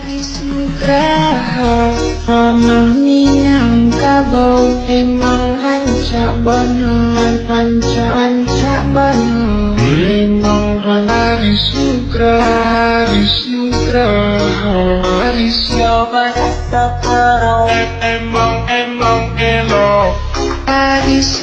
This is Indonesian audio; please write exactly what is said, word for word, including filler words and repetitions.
Aris Nugraha Ramah Minangkabau emang hancak bener, hancak hancak bener. Emang Aris Nugraha, Aris Nugraha, Aris Jawa tak tahu. Emang emang elok Aris